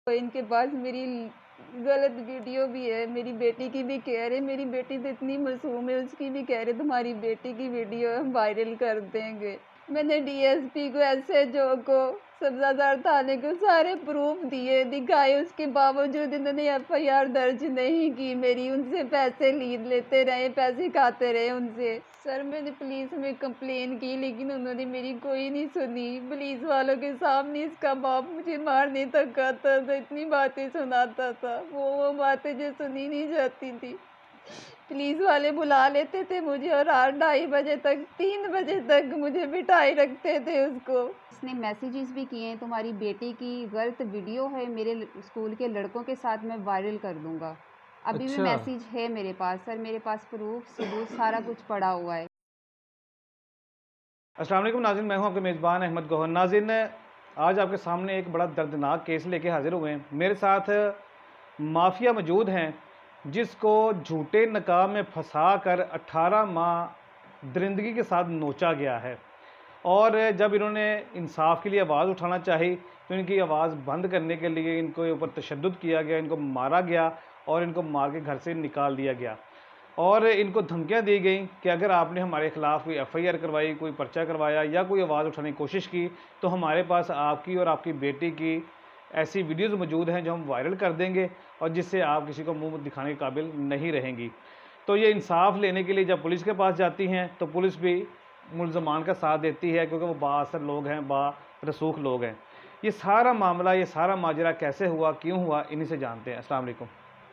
तो इनके पास मेरी गलत वीडियो भी है, मेरी बेटी की भी कह रहे, मेरी बेटी तो इतनी मासूम है, उसकी भी कह रहे तुम्हारी बेटी की वीडियो हम वायरल कर देंगे। मैंने डीएसपी को, एसएचओ को, सब्जादार थाने को सारे प्रूफ दिए, दिखाए, उसके बावजूद इन्होंने एफआईआर दर्ज नहीं की मेरी। उनसे पैसे लेते रहे, पैसे खाते रहे उनसे। सर मैंने पुलिस में कंप्लेन की लेकिन उन्होंने मेरी कोई नहीं सुनी। पुलिस वालों के सामने इसका बाप मुझे मारने तक आता था, इतनी बातें सुनाता था, वो बातें जो सुनी नहीं जाती थी। पुलिस वाले बुला लेते थे मुझे और 2:30 बजे तक, 3 बजे तक मुझे बिठाए रखते थे उसको। इसने मैसेजेस भी किए हैं, तुम्हारी बेटी की गलत वीडियो है, मेरे स्कूल के लड़कों के साथ मैं वायरल कर दूंगा। अभी भी अच्छा। मैसेज है मेरे पास सर, मेरे पास प्रूफ सबूत सारा कुछ पड़ा हुआ है। अस्सलाम वालेकुम नाज़रीन, मैं हूं आपके मेज़बान अहमद गौहर। नाज़रीन, आज आपके सामने एक बड़ा दर्दनाक केस लेके हाजिर हुए हैं। मेरे साथ माफिया मौजूद हैं जिसको झूठे निकाह में फंसा कर 18 माह दरिंदगी के साथ नोचा गया है। और जब इन्होंने इंसाफ के लिए आवाज़ उठाना चाही तो इनकी आवाज़ बंद करने के लिए इनके ऊपर तशद्दुद किया गया, इनको मारा गया और इनको मार के घर से निकाल दिया गया। और इनको धमकियां दी गई कि अगर आपने हमारे ख़िलाफ़ कोई एफआईआर करवाई, कोई पर्चा करवाया या कोई आवाज़ उठाने की कोशिश की तो हमारे पास आपकी और आपकी बेटी की ऐसी वीडियोज़ मौजूद हैं जो हम वायरल कर देंगे और जिससे आप किसी को मुंह दिखाने के काबिल नहीं रहेंगी। तो ये इंसाफ लेने के लिए जब पुलिस के पास जाती हैं तो पुलिस भी मुल्ज़मान का साथ देती है क्योंकि वो बाअसर लोग हैं, बारसूख लोग हैं। ये सारा मामला, ये सारा माजरा कैसे हुआ, क्यों हुआ, इन्हीं से जानते हैं। अस्सलाम वालेकुम।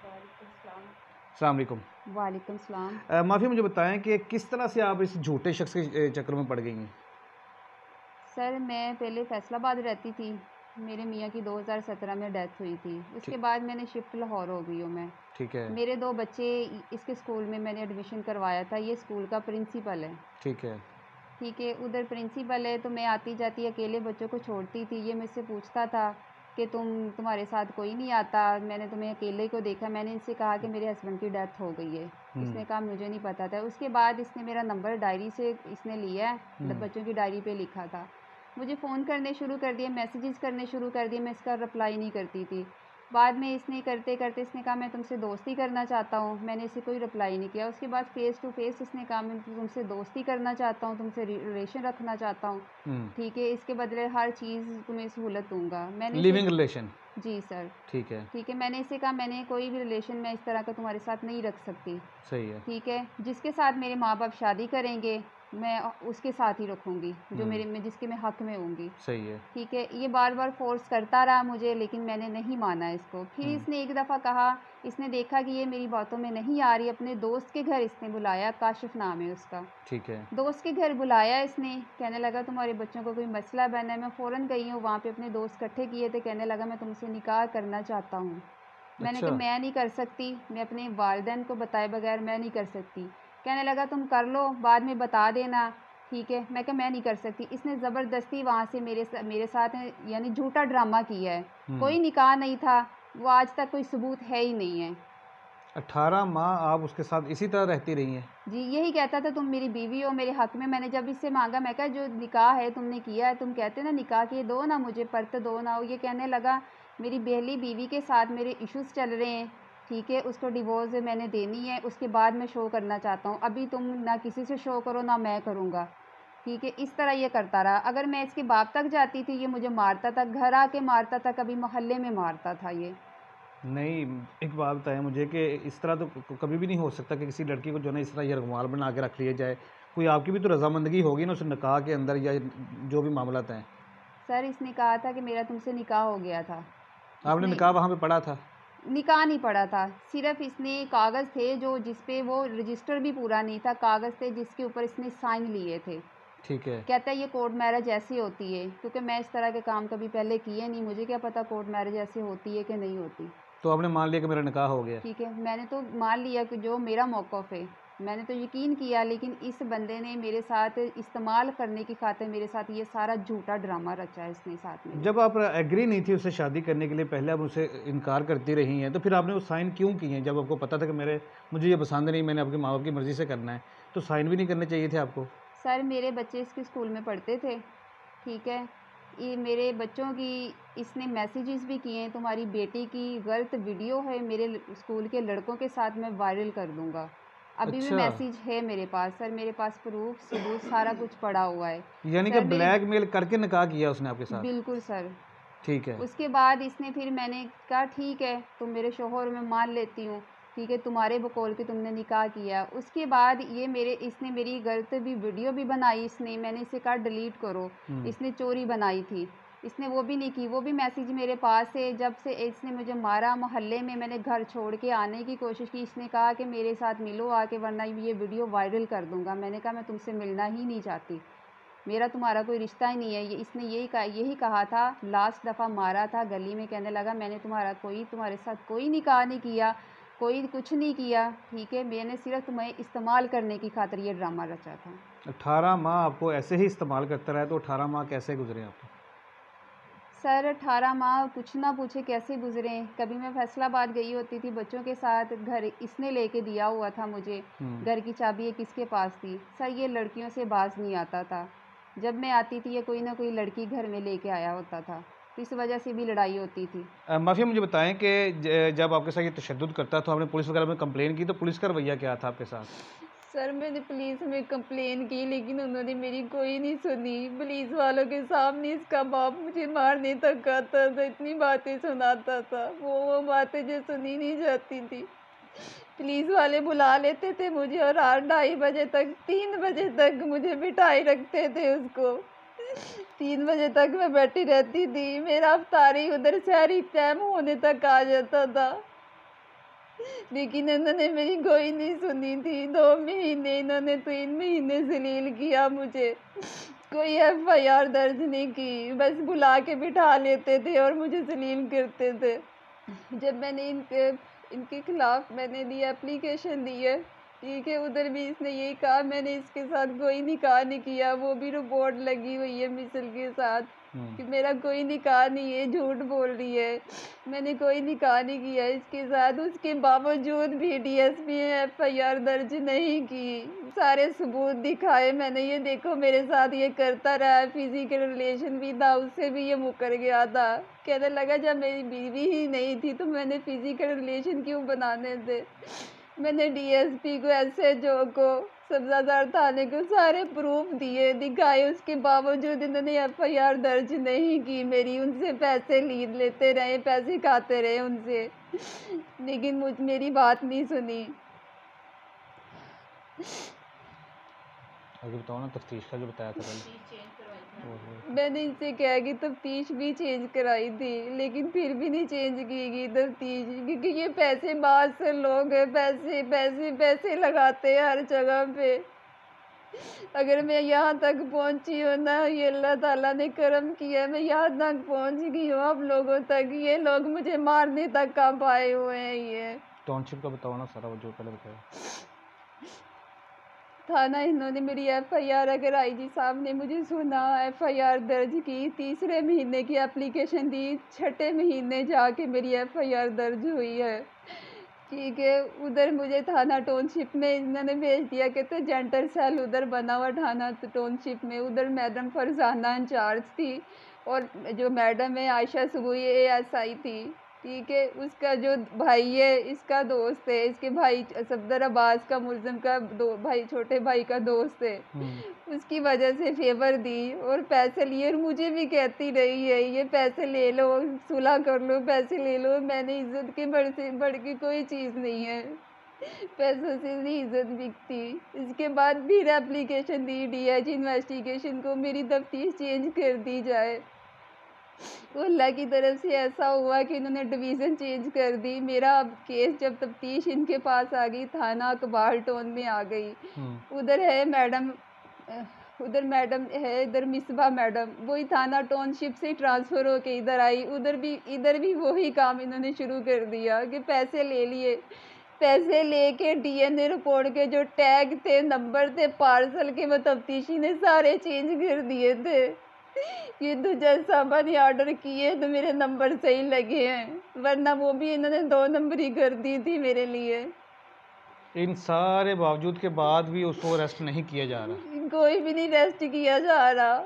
अस्सलाम वालेकुम। वालेकुम सलाम। माफ़ी, मुझे बताएं कि किस तरह से आप इस झूठे शख्स के चक्कर में पड़ गई हैं? सर मैं पहले फैसलाबाद रहती थी, मेरे मियाँ की 2017 में डेथ हुई थी। उसके बाद मैंने शिफ्ट लाहौर हो गई हूँ मैं। ठीक है। मेरे 2 बच्चे इसके स्कूल में मैंने एडमिशन करवाया था, ये स्कूल का प्रिंसिपल है। ठीक है। ठीक है, उधर प्रिंसिपल है तो मैं आती जाती अकेले बच्चों को छोड़ती थी। ये मुझसे पूछता था कि तुम्हारे साथ कोई नहीं आता, मैंने तुम्हें अकेले को देखा। मैंने इनसे कहा कि मेरे हस्बैंड की डेथ हो गई है। इसने कहा मुझे नहीं पता था। उसके बाद इसने मेरा नंबर डायरी से इसने लिया है, बच्चों की डायरी पे लिखा था। मुझे फ़ोन करने शुरू कर दिए, मैसेजेस करने शुरू कर दिए, मैं इसका रिप्लाई नहीं करती थी। बाद में इसने करते करते इसने कहा मैं तुमसे दोस्ती करना चाहता हूँ, मैंने इसे कोई रिप्लाई नहीं किया। उसके बाद फ़ेस टू फेस इसने कहा मैं तुमसे दोस्ती करना चाहता हूँ, तुमसे रिलेशन रखना चाहता हूँ। ठीक है, इसके बदले हर चीज़ तुम्हें सहूलत दूंगा। मैंने लिविंग रिलेशन। जी सर। ठीक है। ठीक है, मैंने इसे कहा मैंने कोई भी रिलेशन मैं इस तरह का तुम्हारे साथ नहीं रख सकती। सही है। ठीक है, जिसके साथ मेरे माँ बाप शादी करेंगे मैं उसके साथ ही रखूँगी, जो मैं जिसके मैं हक़ में होंगी। सही है। ठीक है, ये बार बार फोर्स करता रहा मुझे, लेकिन मैंने नहीं माना इसको। फिर इसने एक दफ़ा कहा, इसने देखा कि ये मेरी बातों में नहीं आ रही, अपने दोस्त के घर इसने बुलाया, काशिफ नाम है उसका। ठीक है। दोस्त के घर बुलाया इसने, कहने लगा तुम्हारे बच्चों को कोई मसला बना है। मैं फ़ौरन गई हूँ वहाँ पे, अपने दोस्त इकट्ठे किए थे। कहने लगा मैं तुमसे निकाह करना चाहता हूँ। मैंने कहा अच्छा। मैं नहीं कर सकती, मैं अपने वालिदैन को बताए बगैर मैं नहीं कर सकती। कहने लगा तुम कर लो, बाद में बता देना। ठीक है, मैं कहा मैं नहीं कर सकती। इसने ज़बरदस्ती वहाँ से मेरे साथ यानी झूठा ड्रामा किया है। कोई निकाह नहीं था, वो आज तक कोई सबूत है ही नहीं है। 18 माह आप उसके साथ इसी तरह रहती रही हैं? जी, यही कहता था तुम मेरी बीवी हो, मेरे हक़ में। मैंने जब इससे मांगा, मैं कहा जो निकाह है तुमने किया है, तुम कहते ना निकाह किए, दो ना मुझे, पर्त दो ना। ये कहने लगा मेरी पहली बीवी के साथ मेरे इश्यूज़ चल रहे हैं। ठीक है, उसको डिवोर्स मैंने देनी है, उसके बाद मैं शो करना चाहता हूँ। अभी तुम ना किसी से शो करो ना मैं करूँगा। ठीक है, इस तरह ये करता रहा। अगर मैं इसके बाप तक जाती थी ये मुझे मारता था, घर आके मारता था, कभी मोहल्ले में मारता था ये। नहीं, एक बात बताएं मुझे कि इस तरह तो कभी भी नहीं हो सकता कि किसी लड़की को जो है इस तरह यरगमाल बना के रख लिया जाए। कोई आपकी भी तो रजामंदगी होगी ना उस निकाह के अंदर, या जो भी मामला हैं। सर इसने कहा था कि मेरा तुमसे निकाह हो गया था। आपने इसने निकाह वहाँ पे पढ़ा था? निकाह नहीं पड़ा था, सिर्फ इसने कागज़ थे जो जिस पे वो रजिस्टर भी पूरा नहीं था, कागज़ थे जिसके ऊपर इसने साइन लिए थे। ठीक है। कहता है ये कोर्ट मैरिज ऐसी होती है, क्योंकि मैं इस तरह के काम कभी पहले किए नहीं, मुझे क्या पता कोर्ट मैरिज ऐसी होती है कि नहीं होती। तो आपने मान लिया कि मेरा निकाह हो गया? ठीक है, मैंने तो मान लिया कि जो मेरा मौक़िफ़ है, मैंने तो यकीन किया, लेकिन इस बंदे ने मेरे साथ इस्तेमाल करने की खातिर मेरे साथ ये सारा झूठा ड्रामा रचा है इसने साथ में। जब आप एग्री नहीं थी उससे शादी करने के लिए, पहले आप उससे इनकार करती रही हैं, तो फिर आपने वो साइन क्यों किए हैं? जब आपको पता था कि मुझे ये पसंद नहीं, मैंने आपके माँ बाप की मर्ज़ी से करना है, तो साइन भी नहीं करने चाहिए थे आपको? सर मेरे बच्चे इसके स्कूल में पढ़ते थे। ठीक है, ये मेरे बच्चों की इसने मैसेजेस भी किए हैं, तुम्हारी बेटी की गलत वीडियो है मेरे स्कूल के लड़कों के साथ, मैं वायरल कर दूंगा। अभी भी अच्छा, मैसेज है मेरे पास सर, मेरे पास प्रूफ सबूत सारा कुछ पड़ा हुआ है यानी कि सर। मेरी ब्लैकमेल करके निकाह किया उसने आपके साथ? बिल्कुल सर। ठीक है। उसके बाद इसने फिर मैंने कहा ठीक है तुम मेरे शोहर, मैं मान लेती हूँ, ठीक है तुम्हारे बकौल के तुमने निकाह किया। उसके बाद ये इसने मेरी गलत भी वीडियो भी बनाई इसने, मैंने इसे कहा डिलीट करो। इसने चोरी बनाई थी, इसने वो भी नहीं की, वो भी मैसेज मेरे पास है। जब से इसने मुझे मारा मोहल्ले में, मैंने घर छोड़ के आने की कोशिश की, इसने कहा कि मेरे साथ मिलो आके वरना ये वीडियो वायरल कर दूंगा। मैंने कहा मैं तुमसे मिलना ही नहीं चाहती, मेरा तुम्हारा कोई रिश्ता ही नहीं है। ये इसने यही कहा था, लास्ट दफ़ा मारा था गली में, कहने लगा मैंने तुम्हारे साथ कोई निकाह नहीं किया, कोई कुछ नहीं किया, ठीक है, मैंने सिर्फ तुम्हें इस्तेमाल करने की खातिर ये ड्रामा रचा था। 18 माह आपको ऐसे ही इस्तेमाल करता रहा, तो 18 माह कैसे गुजरे आपको? सर 18 माह कुछ ना पूछे कैसे गुजरे। कभी मैं फैसलाबाद गई होती थी बच्चों के साथ, घर इसने लेके दिया हुआ था मुझे, घर की चाबी ये किसके पास थी सर, ये लड़कियों से बाज नहीं आता था। जब मैं आती थी ये कोई ना कोई लड़की घर में लेके आया होता था, तो इस वजह से भी लड़ाई होती थी। माफिया, मुझे बताएं कि जब आपके साथ ये तशद्दुद करता तो आपने पुलिस वगैरह में कंप्लेन की, तो पुलिस का रवैया क्या था आपके साथ? सर मैंने पुलिस में कंप्लेन की लेकिन उन्होंने मेरी कोई नहीं सुनी। पुलिस वालों के सामने इसका बाप मुझे मारने तक आता था, इतनी बातें सुनाता था, वो बातें जो सुनी नहीं जाती थी। पुलिस वाले बुला लेते थे मुझे और 2:30 बजे तक, 3 बजे तक मुझे बिठाए रखते थे उसको। 3 बजे तक मैं बैठी रहती थी, मेरा अफ्तारी उधर शहरी टाइम होने तक आ जाता था, लेकिन इन्होंने मेरी कोई नहीं सुनी थी। 2 महीने इन्होंने, 3 महीने जलील किया मुझे, कोई एफआईआर दर्ज नहीं की, बस बुला के बिठा लेते थे और मुझे जलील करते थे। जब मैंने इनके खिलाफ मैंने दी एप्लीकेशन दी है, ठीक है, उधर भी इसने यही कहा मैंने इसके साथ कोई निकाह नहीं किया, वो भी रिपोर्ट लगी हुई है मिसल के साथ कि मेरा कोई निकाह नहीं है, झूठ बोल रही है, मैंने कोई निकाह नहीं किया इसके साथ। उसके बावजूद भी डीएसपी ने एफआईआर दर्ज नहीं की, सारे सबूत दिखाए मैंने, ये देखो मेरे साथ ये करता रहा, फिजिकल रिलेशन भी था, उससे भी ये मुकर गया था। कहने लगा जब मेरी बीवी ही नहीं थी तो मैंने फिजिकल रिलेशन क्यों बनाने थे। मैंने डीएसपी को, एसएचओ को, सब्जादार थाने को सारे प्रूफ दिए दिखाए, उसके बावजूद इन्होंने एफआईआर दर्ज नहीं की मेरी। उनसे पैसे लेते रहे, पैसे खाते रहे उनसे, लेकिन मेरी बात नहीं सुनी। आगे बताओ ना, तफ्तीश का जो बताया था पहले। मैंने इनसे कहा कि तफ्तीश भी चेंज कराई थी लेकिन फिर भी नहीं चेंज की गई तफ्तीश, क्योंकि ये पैसे बाहर से लोग हैं, पैसे पैसे पैसे लगाते हैं हर जगह पे। अगर मैं यहाँ तक पहुँची हूँ ना, ये अल्लाह ताला ने करम किया, मैं यहाँ तक पहुँच गई हूँ आप लोगों तक, ये लोग मुझे मारने तक कब आए हुए हैं। ये टाउनशिप का बताओ ना सारा, वो जो पहले बताया। थाना इन्होंने मेरी एफआईआर, अगर आईजी साहब ने मुझे सुना, एफआईआर दर्ज की, 3रे महीने की एप्लीकेशन दी, 6ठे महीने जाके मेरी एफआईआर दर्ज हुई है, ठीक है। उधर मुझे थाना टाउनशिप में इन्होंने भेज दिया, कहते जेंटर सेल उधर बना हुआ थाना टाउनशिप में, उधर मैडम फरजाना इंचार्ज थी और जो मैडम है आयशा सुबुई एएसआई थी, ठीक है। उसका जो भाई है इसका दोस्त है, इसके भाई सफदर अब्बास का, मुलजिम का भाई, छोटे भाई का दोस्त है, उसकी वजह से फेवर दी और पैसे लिए, और मुझे भी कहती रही है ये पैसे ले लो, सुलह कर लो, पैसे ले लो। मैंने इज्जत के बढ़ के कोई चीज़ नहीं है, पैसों से नहीं इज्जत बिकती। इसके बाद फिर एप्लीकेशन दी डीआईजी इन्वेस्टिगेशन को, मेरी तफ्तीश चेंज कर दी जाए। तो अल्लाह की तरफ से ऐसा हुआ कि इन्होंने डिवीज़न चेंज कर दी। मेरा अब केस जब तफ्तीश इनके पास आ गई, थाना अकबार टाउन में आ गई, उधर है मैडम, उधर मैडम है, इधर मिसबा मैडम, वही थाना टाउनशिप से ट्रांसफ़र होके इधर आई। इधर भी वही काम इन्होंने शुरू कर दिया कि पैसे ले लिए, पैसे लेके डीएनए रिपोर्ट के जो टैग थे, नंबर थे पार्सल के, वो तफ्तीशी ने सारे चेंज कर दिए थे कि तो जैसा मैंने ऑर्डर किए तो मेरे नंबर सही लगे हैं, वरना वो भी इन्होंने 2 नंबरी कर दी थी मेरे लिए। इन सारे बावजूद के बाद भी उसको अरेस्ट नहीं किया जा रहा? कोई भी नहीं रेस्ट किया जा रहा।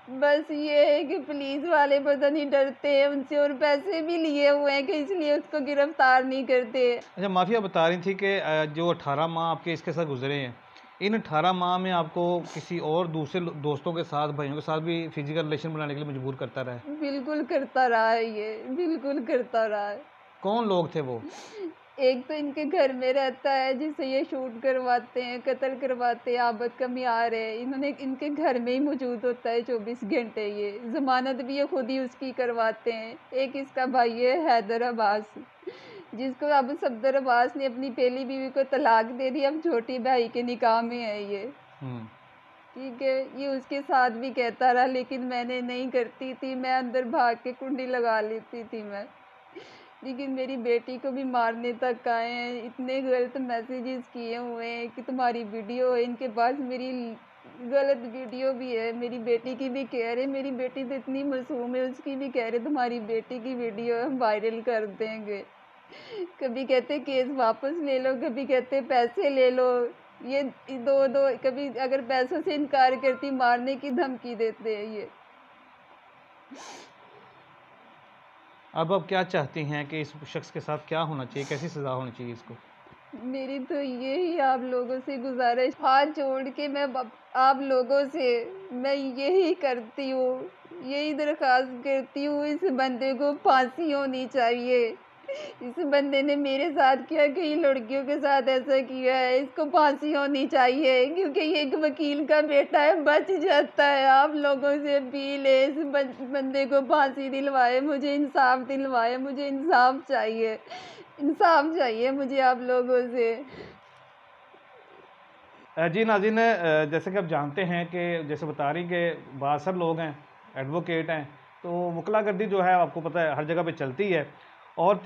बस ये है कि पुलिस वाले पता नहीं डरते हैं उनसे और पैसे भी लिए हुए हैं कि इसलिए उसको गिरफ्तार नहीं करते। अच्छा माफिया बता रही थी कि जो 18 माह आपके इसके साथ गुजरे हैं, इन 18 माह में आपको किसी और दूसरे दोस्तों के साथ, भाइयों के साथ भी फिजिकल रिलेशन बनाने के लिए मजबूर करता रहा है? बिल्कुल करता रहा है ये, बिल्कुल करता रहा है। कौन लोग थे वो? एक तो इनके घर में रहता है जिससे ये शूट करवाते हैं, कत्ल करवाते हैं, आबद का मियार है, इन्होंने इनके घर में ही मौजूद होता है 24 घंटे। ये ज़मानत भी ये खुद ही उसकी करवाते हैं। एक इसका भाई है हैदर अब्बास, जिसको अब सफदर अब्बास ने अपनी पहली बीवी को तलाक दे दी, अब छोटी भाई के निकाह में है ये। हम्म। ठीक है, ये उसके साथ भी कहता रहा लेकिन मैंने नहीं करती थी, मैं अंदर भाग के कुंडी लगा लेती थी मैं। लेकिन मेरी बेटी को भी मारने तक आए हैं, इतने गलत मैसेजेस किए हुए हैं कि तुम्हारी वीडियो है, इनके पास मेरी गलत वीडियो भी है, मेरी बेटी की भी कह रहे, मेरी बेटी तो इतनी मासूम है, उसकी भी कह रहे तुम्हारी बेटी की वीडियो हम वायरल कर देंगे। कभी कहते केस वापस ले लो, कभी कहते पैसे ले लो। ये दो दो कभी अगर पैसों से इनकार करती मारने की धमकी देते हैं ये। अब आप क्या चाहती हैं कि इस शख्स के साथ क्या होना चाहिए, कैसी सज़ा होनी चाहिए इसको? मेरी तो यही आप लोगों से गुजारिश, हाथ जोड़ के मैं आप लोगों से मैं यही करती हूँ, यही दरख्वास्त करती हूँ, इस बंदे को फांसी होनी चाहिए। इस बंदे ने मेरे साथ किया, कई लड़कियों के साथ ऐसा किया है, इसको फांसी होनी चाहिए क्योंकि ये एक वकील का बेटा है, बच जाता है। आप लोगों से अपील है, इस बंदे को फांसी दिलवाए, मुझे इंसाफ दिलवाए, मुझे इंसाफ चाहिए, इंसाफ चाहिए मुझे आप लोगों से। जी नाज़रीन, जैसे कि आप जानते हैं कि जैसे बता रही कि बासर लोग हैं, एडवोकेट हैं, तो वकलागर्दी जो है आपको पता है हर जगह पे चलती है और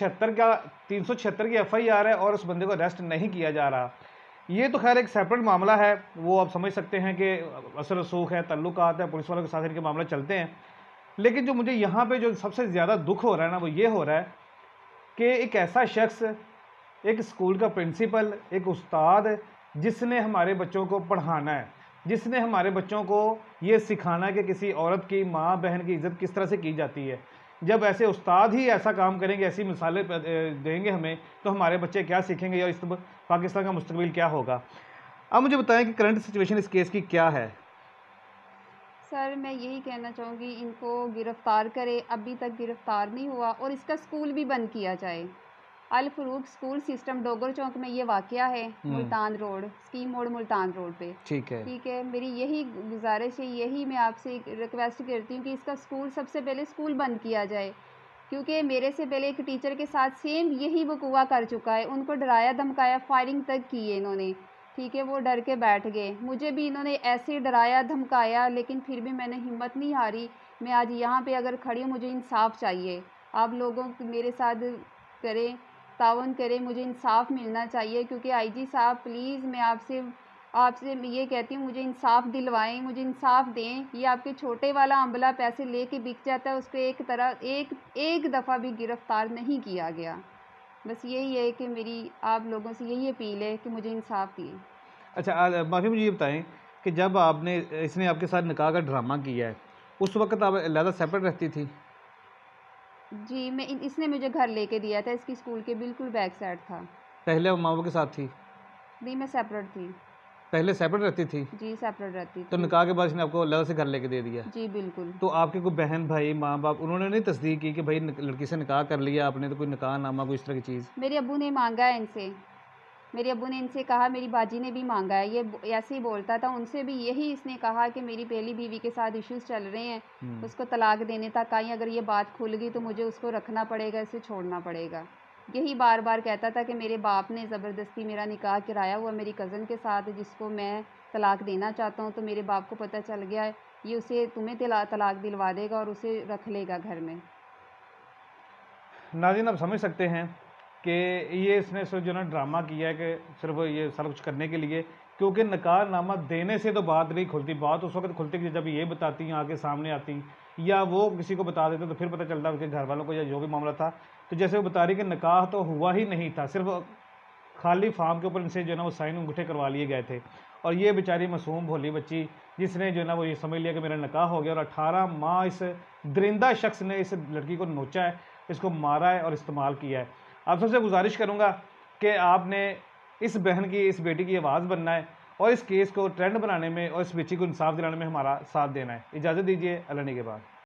376 की एफआईआर है और उस बंदे को अरेस्ट नहीं किया जा रहा। ये तो खैर एक सेपरेट मामला है, वो आप समझ सकते हैं कि असर रसूख है, तल्लुकात है, पुलिस वालों के साथ इनके मामले चलते हैं। लेकिन जो मुझे यहाँ पे जो सबसे ज़्यादा दुख हो रहा है ना, वो ये हो रहा है कि एक ऐसा शख्स, एक स्कूल का प्रिंसिपल, एक उस्ताद, जिसने हमारे बच्चों को पढ़ाना है, जिसने हमारे बच्चों को ये सिखाना है कि किसी औरत की, माँ बहन की इज़्ज़त किस तरह से की जाती है, जब ऐसे उस्ताद ही ऐसा काम करेंगे, ऐसी मिसालें देंगे हमें, तो हमारे बच्चे क्या सीखेंगे या इस पाकिस्तान का मुस्तकबिल क्या होगा? अब मुझे बताएं कि करंट सिचुएशन इस केस की क्या है? सर मैं यही कहना चाहूँगी, इनको गिरफ़्तार करे, अभी तक गिरफ़्तार नहीं हुआ, और इसका स्कूल भी बंद किया जाए। अल फ़रूक स्कूल सिस्टम डोगर चौक में ये वाक़या है, मुल्तान रोड, स्कीम मोड़ मुल्तान रोड पे। ठीक है। ठीक है, मेरी यही गुजारिश है, यही मैं आपसे रिक्वेस्ट करती हूँ कि इसका स्कूल, सबसे पहले स्कूल बंद किया जाए, क्योंकि मेरे से पहले एक टीचर के साथ सेम यही वकूआ कर चुका है। उनको डराया धमकाया, फायरिंग तक की है इन्होंने। ठीक है, वो डर के बैठ गए। मुझे भी इन्होंने ऐसे डराया धमकाया, लेकिन फिर भी मैंने हिम्मत नहीं हारी। मैं आज यहाँ पे अगर खड़ी हूँ, मुझे इंसाफ चाहिए। आप लोगों मेरे साथ करें, ताउन करें, मुझे इंसाफ मिलना चाहिए, क्योंकि आईजी साहब प्लीज़ मैं आपसे आपसे ये कहती हूँ, मुझे इंसाफ दिलवाएं, मुझे इंसाफ दें। ये आपके छोटे वाला अम्बला पैसे लेके बिक जाता है, उसको एक दफ़ा भी गिरफ़्तार नहीं किया गया। बस यही है कि मेरी आप लोगों से यही अपील है कि मुझे इंसाफ दिए। अच्छा माफ़ी, मुझे ये बताएं कि जब आपने इसने आपके साथ निकाह का ड्रामा किया है, उस वक्त आप अलहदा सेपरेट रहती थी? जी, इसने मुझे घर लेके दिया था, इसकी स्कूल के बिल्कुल बैक साइड था। पहले माँ बाप के साथ थी? नहीं, मैं सेपरेट थी। पहले सेपरेट रहती थी? जी, सेपरेट रहती तो थी। निकाह के बाद इसने आपको अलग से घर लेके दे दिया? जी बिल्कुल। तो आपके कोई बहन भाई, माँ बाप, उन्होंने नहीं तस्दीक की कि भाई लड़की से निकाह कर लिया आपने, तो कोई निकाह नामा, कोई इस तरह की चीज़? मेरे अब्बू ने मांगा है इनसे, मेरे अब्बू ने इनसे कहा, मेरी बाजी ने भी मांगा है। ये ऐसे ही बोलता था, उनसे भी यही इसने कहा कि मेरी पहली बीवी के साथ इश्यूज़ चल रहे हैं, उसको तलाक देने तक आई, अगर ये बात खुल गई तो मुझे उसको रखना पड़ेगा, इसे छोड़ना पड़ेगा। यही बार बार कहता था कि मेरे बाप ने ज़बरदस्ती मेरा निकाह कराया हुआ मेरी कज़न के साथ, जिसको मैं तलाक देना चाहता हूँ, तो मेरे बाप को पता चल गया है, ये उसे तुम्हें तलाक दिलवा देगा और उसे रख लेगा घर में। नाज़रीन, आप समझ सकते हैं कि ये इसने सिर्फ जो ना ड्रामा किया है कि सिर्फ ये सारा कुछ करने के लिए, क्योंकि निकाहनामा देने से तो बात नहीं खुलती। बात उस वक्त खुलती कि जब ये बताती हैं, आगे सामने आती, या वो किसी को बता देते तो फिर पता चलता उनके घर वालों को, या जो भी मामला था। तो जैसे वो बता रही कि निकाह तो हुआ ही नहीं था, सिर्फ खाली फार्म के ऊपर इनसे जो है ना वो साइन अंगूठे करवा लिए गए थे। और ये बेचारी मासूम भोली बच्ची जिसने जो है ना वो ये समझ लिया कि मेरा निकाह हो गया, और 18 माह इस दरिंदा शख्स ने इस लड़की को नोचा है, इसको मारा है और इस्तेमाल किया है। आप सबसे गुजारिश करूँगा कि आपने इस बहन की, इस बेटी की आवाज़ बनना है और इस केस को ट्रेंड बनाने में और इस बच्ची को इंसाफ दिलाने में हमारा साथ देना है। इजाज़त दीजिए, अल्लाह ने के बाद।